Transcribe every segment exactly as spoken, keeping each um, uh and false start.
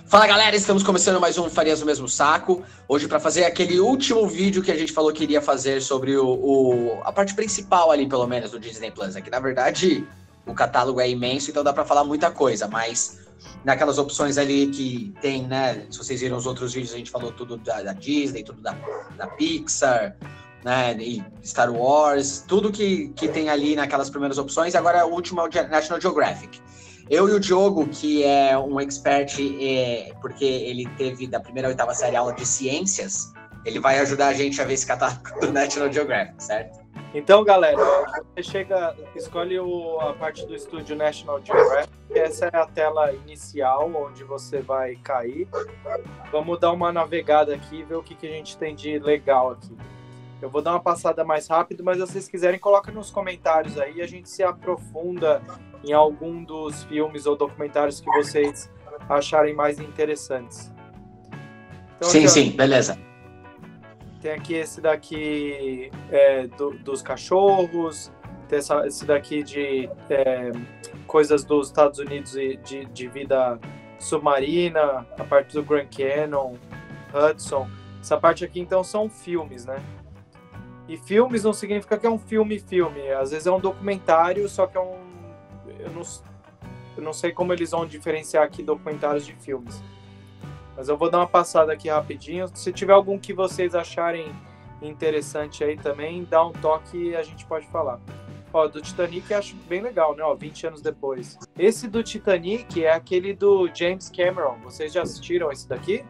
Fala galera, estamos começando mais um Farias no Mesmo Saco. Hoje para fazer aquele último vídeo que a gente falou que iria fazer sobre o, o, a parte principal ali, pelo menos, do Disney Plus. É que na verdade o catálogo é imenso, então dá para falar muita coisa, mas naquelas opções ali que tem, né? Se vocês viram os outros vídeos, a gente falou tudo da, da Disney, tudo da, da Pixar, né? E Star Wars, tudo que, que tem ali naquelas primeiras opções. Agora o último é o National Geographic. Eu e o Diogo, que é um expert, é, porque ele teve da primeira à oitava série aula de ciências, ele vai ajudar a gente a ver esse catálogo do National Geographic, certo? Então, galera, você chega, escolhe o, a parte do estúdio National Geographic, essa é a tela inicial, onde você vai cair. Vamos dar uma navegada aqui e ver o que, que a gente tem de legal aqui. Eu vou dar uma passada mais rápido, mas se vocês quiserem, coloca nos comentários aí, a gente se aprofunda em algum dos filmes ou documentários que vocês acharem mais interessantes. Então, sim, aqui, sim, ó, beleza. tem aqui esse daqui é, do, dos cachorros, tem essa, esse daqui de é, coisas dos Estados Unidos e de, de vida submarina, a parte do Grand Canyon, Hudson. Essa parte aqui, então, são filmes, né? E filmes não significa que é um filme-filme. Às vezes é um documentário, só que é um... Eu não, eu não sei como eles vão diferenciar aqui documentários de filmes. Mas eu vou dar uma passada aqui rapidinho. Se tiver algum que vocês acharem interessante aí também, dá um toque e a gente pode falar. Ó, do Titanic eu acho bem legal, né? Ó, vinte anos depois. Esse do Titanic é aquele do James Cameron. Vocês já assistiram esse daqui?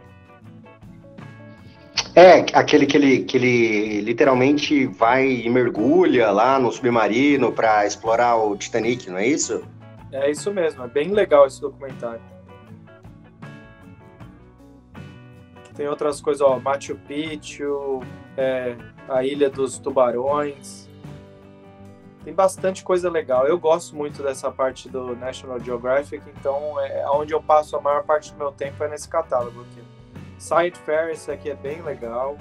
É, aquele que ele, que ele literalmente vai e mergulha lá no submarino para explorar o Titanic, não é isso? É isso mesmo, é bem legal esse documentário. Tem outras coisas, ó, Machu Picchu, é, a Ilha dos Tubarões. Tem bastante coisa legal. Eu gosto muito dessa parte do National Geographic, então é onde eu passo a maior parte do meu tempo é nesse catálogo aqui. Science Fair, esse aqui é bem legal.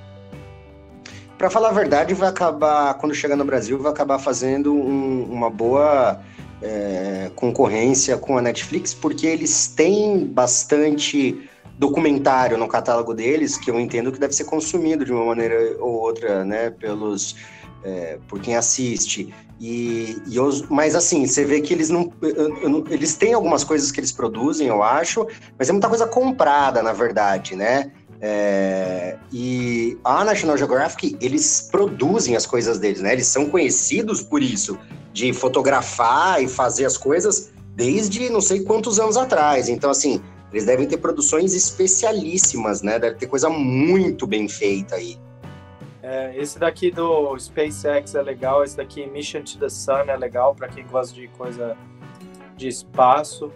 Para falar a verdade, vai acabar, quando chegar no Brasil, vai acabar fazendo um, uma boa é, concorrência com a Netflix, porque eles têm bastante documentário no catálogo deles, que eu entendo que deve ser consumido de uma maneira ou outra, né, pelos, é, por quem assiste. E, e os, mas assim, você vê que eles não, eles têm algumas coisas que eles produzem, eu acho, mas é muita coisa comprada, na verdade, né? É, e a National Geographic, eles produzem as coisas deles, né? Eles são conhecidos por isso, de fotografar e fazer as coisas desde não sei quantos anos atrás. Então, assim, eles devem ter produções especialíssimas, né? Deve ter coisa muito bem feita aí. É, esse daqui do SpaceX é legal, esse daqui Mission to the Sun é legal para quem gosta de coisa de espaço.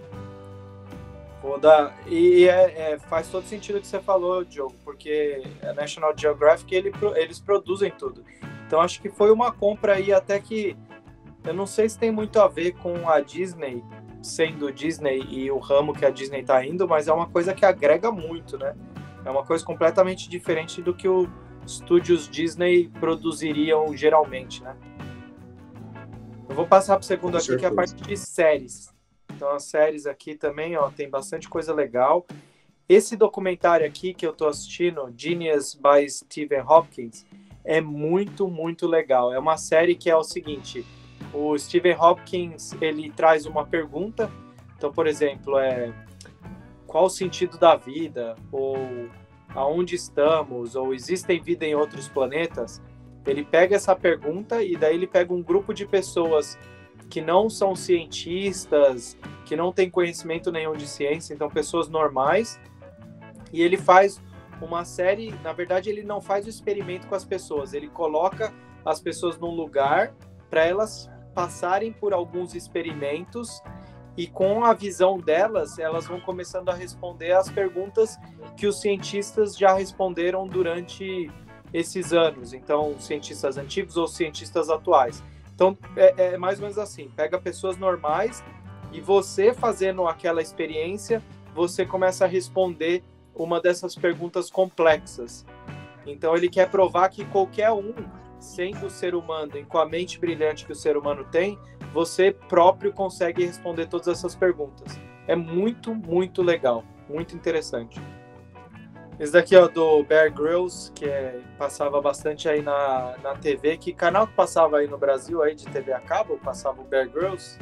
Vou dar... E é, é, faz todo sentido o que você falou, Diogo, porque a National Geographic, ele, eles produzem tudo. Então acho que foi uma compra aí até que, eu não sei se tem muito a ver com a Disney, sendo Disney e o ramo que a Disney está indo, mas é uma coisa que agrega muito, né? É uma coisa completamente diferente do que o estúdios Disney produziriam geralmente, né? Eu vou passar para o segundo aqui, que é a parte de séries. Então, as séries aqui também, ó, tem bastante coisa legal. Esse documentário aqui que eu tô assistindo, Genius by Stephen Hopkins, é muito, muito legal. É uma série que é o seguinte, o Stephen Hopkins, ele traz uma pergunta. Então, por exemplo, é qual o sentido da vida? Ou aonde estamos, ou existem vida em outros planetas, ele pega essa pergunta e daí ele pega um grupo de pessoas que não são cientistas, que não têm conhecimento nenhum de ciência, então pessoas normais, e ele faz uma série, na verdade ele não faz o experimento com as pessoas, ele coloca as pessoas num lugar para elas passarem por alguns experimentos e com a visão delas, elas vão começando a responder as perguntas que os cientistas já responderam durante esses anos. Então, cientistas antigos ou cientistas atuais. Então, é, é mais ou menos assim. Pega pessoas normais e você fazendo aquela experiência, você começa a responder uma dessas perguntas complexas. Então, ele quer provar que qualquer um, sendo ser humano e com a mente brilhante que o ser humano tem, você próprio consegue responder todas essas perguntas. É muito, muito legal. Muito interessante. Esse daqui é o do Bear Grylls, que é, passava bastante aí na, na T V. Que canal que passava aí no Brasil, aí de T V a cabo? Passava o Bear Grylls?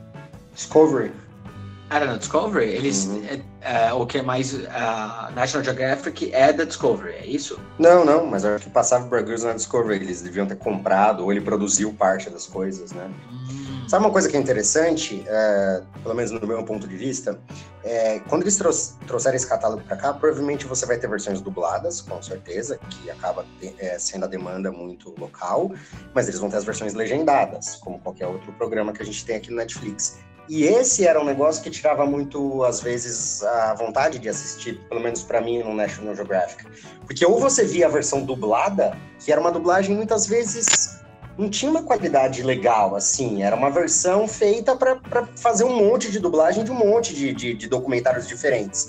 Discovery. Era na Discovery? Eles, Uhum. é, é, o que é mais uh, National Geographic é da Discovery, é isso? Não, não, mas eu acho que passava o Bear Grylls na Discovery. Eles deviam ter comprado, ou ele produziu parte das coisas, né? Hum. Sabe uma coisa que é interessante, é, pelo menos no meu ponto de vista, é, quando eles trou trouxeram esse catálogo para cá, provavelmente você vai ter versões dubladas, com certeza, que acaba é, sendo a demanda muito local, mas eles vão ter as versões legendadas, como qualquer outro programa que a gente tem aqui no Netflix. E esse era um negócio que tirava muito, às vezes, a vontade de assistir, pelo menos para mim, no National Geographic. Porque ou você via a versão dublada, que era uma dublagem, muitas vezes, não tinha uma qualidade legal, assim. Era uma versão feita para fazer um monte de dublagem de um monte de, de, de documentários diferentes.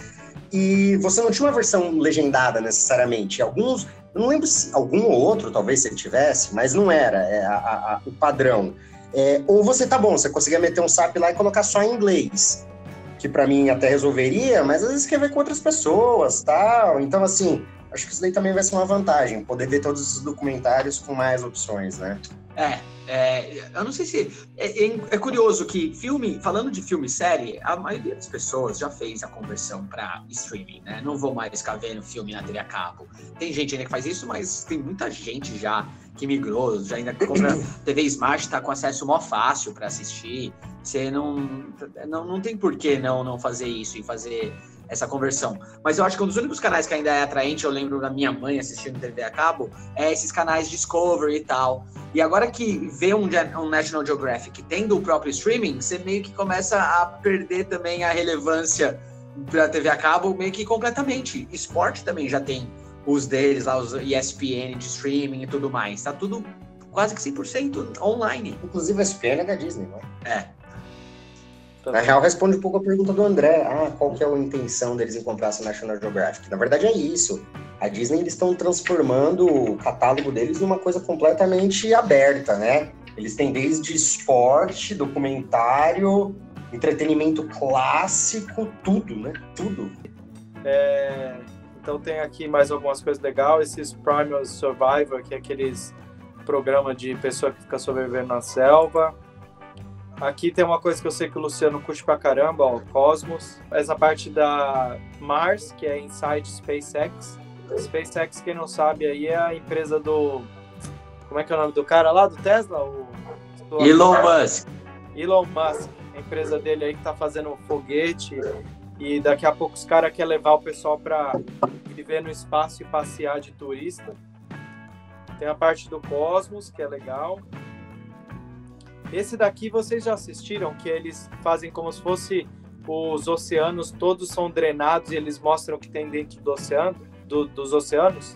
E você não tinha uma versão legendada, necessariamente. Alguns, eu não lembro se algum ou outro, talvez, se ele tivesse, mas não era é, a, a, o padrão. É, ou você, tá bom, você conseguia meter um S A P lá e colocar só em inglês, que pra mim até resolveria, mas às vezes quer ver com outras pessoas, tal. Então, assim, acho que isso daí também vai ser uma vantagem, poder ver todos os documentários com mais opções, né? É, é eu não sei se... É, é, é curioso que filme, falando de filme e série, a maioria das pessoas já fez a conversão para streaming, né? Não vou mais ficar vendo filme na T V a cabo. Tem gente ainda que faz isso, mas tem muita gente já que migrou, já ainda compra T V Smart, tá com acesso mó fácil para assistir. Você não, não, não tem por que não, não fazer isso e fazer essa conversão. Mas eu acho que um dos únicos canais que ainda é atraente, eu lembro da minha mãe assistindo T V a cabo, é esses canais Discovery e tal. E agora que vê um, um National Geographic tendo o próprio streaming, você meio que começa a perder também a relevância da T V a cabo, meio que completamente. Esporte também já tem os deles, lá, os E S P N de streaming e tudo mais. Tá tudo quase que cem por cento online. Inclusive a E S P N é da Disney, né? É. Na real, responde um pouco a pergunta do André. Ah, qual que é a intenção deles em comprar essa National Geographic? Na verdade é isso. A Disney, eles estão transformando o catálogo deles numa coisa completamente aberta, né? Eles têm desde esporte, documentário, entretenimento clássico, tudo, né? Tudo. É, então tem aqui mais algumas coisas legais. Esses Primal Survivor, que é aqueles programas de pessoa que fica sobrevivendo na selva. Aqui tem uma coisa que eu sei que o Luciano curte pra caramba, ó, Cosmos. Essa parte da Mars, que é Inside SpaceX. SpaceX, quem não sabe, aí é a empresa do... Como é que é o nome do cara lá, do Tesla? O... do... Elon Musk. Elon Musk, a empresa dele aí que tá fazendo um foguete. E daqui a pouco os caras querem levar o pessoal pra viver no espaço e passear de turista. Tem a parte do Cosmos, que é legal. Esse daqui vocês já assistiram, que eles fazem como se fosse os oceanos, todos são drenados e eles mostram o que tem dentro do oceano, do, dos oceanos?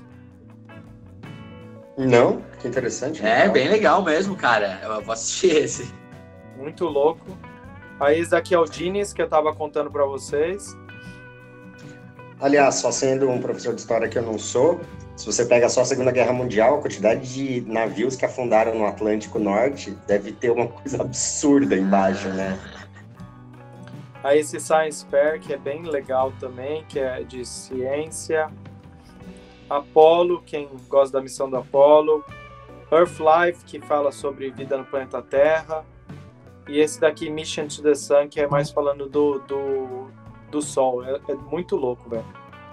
Não? Que interessante. É, legal. bem legal mesmo, cara. Eu vou assistir esse. Muito louco. Aí esse daqui é o Genius, que eu tava contando para vocês. Aliás, só sendo um professor de história que eu não sou, se você pega só a Segunda Guerra Mundial, a quantidade de navios que afundaram no Atlântico Norte deve ter uma coisa absurda embaixo, né? Aí esse Science Fair, que é bem legal também, que é de ciência. Apollo, quem gosta da missão do Apollo. Earth Life, que fala sobre vida no planeta Terra. E esse daqui, Mission to the Sun, que é mais falando do, do, do Sol. É, é muito louco, velho.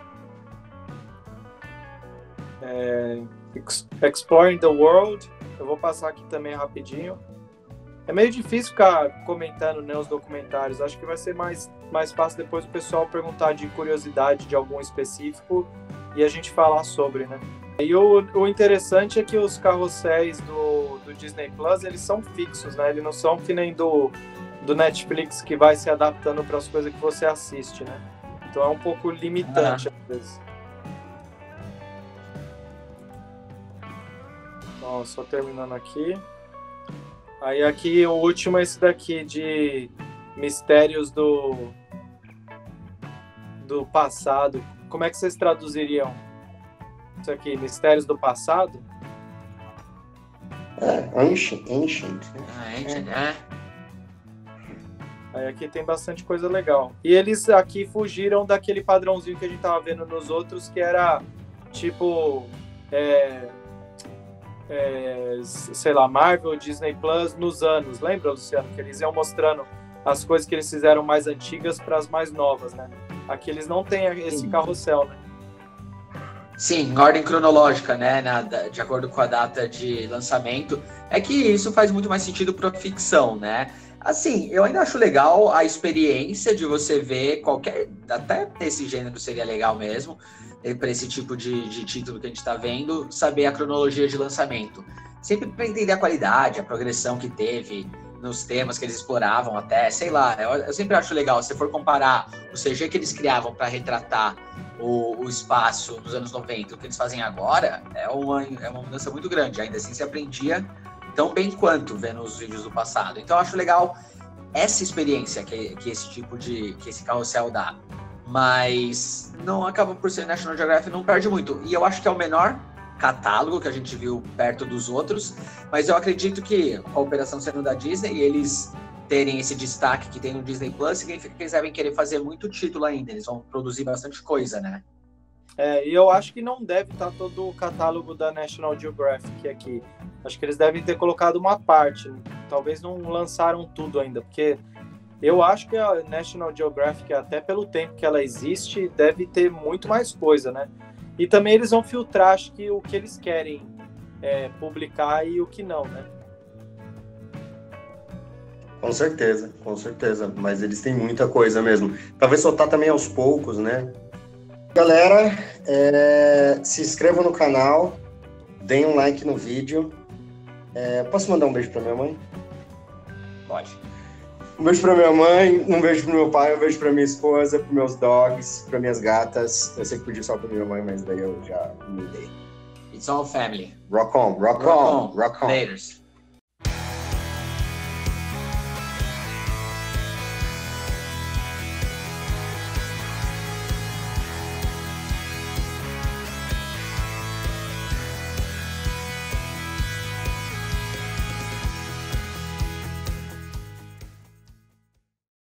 É, Exploring the World, eu vou passar aqui também rapidinho. É meio difícil ficar comentando, né, os documentários. Acho que vai ser mais, mais fácil depois o pessoal perguntar de curiosidade de algum específico e a gente falar sobre, né? E o, o interessante é que os carrosséis do, do Disney Plus, eles são fixos, né? Eles não são que nem do, do Netflix, que vai se adaptando para as coisas que você assiste, né? Então é um pouco limitante, ah. às vezes. Ó, só terminando aqui. Aí aqui o último é esse daqui de mistérios do do passado. Como é que vocês traduziriam isso aqui? Mistérios do passado? É, ancient, ancient. Ah, ancient, é. Aí aqui tem bastante coisa legal. E eles aqui fugiram daquele padrãozinho que a gente tava vendo nos outros, que era tipo, é, é, sei lá, Marvel, Disney Plus nos anos. Lembra, Luciano? Que eles iam mostrando as coisas que eles fizeram mais antigas para as mais novas, né? Aqui eles não têm esse carrossel, né? Sim, em ordem cronológica, né? Na, de acordo com a data de lançamento. É que isso faz muito mais sentido para ficção, né? Assim, eu ainda acho legal a experiência de você ver qualquer... Até nesse gênero seria legal mesmo, para esse tipo de, de título que a gente está vendo, saber a cronologia de lançamento. Sempre para entender a qualidade, a progressão que teve nos temas que eles exploravam até, sei lá, eu, eu sempre acho legal, se for comparar o C G que eles criavam para retratar o, o espaço nos anos noventa, o que eles fazem agora, é uma, é uma mudança muito grande, ainda assim se aprendia tão bem quanto vendo os vídeos do passado. Então eu acho legal essa experiência que, que esse tipo de, que esse carrossel dá, mas não acaba por ser National Geographic, não perde muito, e eu acho que é o menor catálogo que a gente viu perto dos outros, mas eu acredito que com a operação sendo da Disney e eles terem esse destaque que tem no Disney Plus, significa que eles devem querer fazer muito título ainda, eles vão produzir bastante coisa, né? É, e eu acho que não deve estar todo o catálogo da National Geographic aqui. Acho que eles devem ter colocado uma parte, talvez não lançaram tudo ainda, porque eu acho que a National Geographic, até pelo tempo que ela existe, deve ter muito mais coisa, né? E também eles vão filtrar, acho que o que eles querem é, publicar e o que não, né? Com certeza, com certeza. Mas eles têm muita coisa mesmo. Talvez soltar também aos poucos, né? Galera, é, se inscrevam no canal, deem um like no vídeo. É, posso mandar um beijo pra minha mãe? Pode. Um beijo pra minha mãe, um beijo pro meu pai, um beijo pra minha esposa, pros meus dogs, pra minhas gatas. Eu sei que podia só pra minha mãe, mas daí eu já mudei. It's all family. Rock on, rock, rock on, on, rock on. Laters.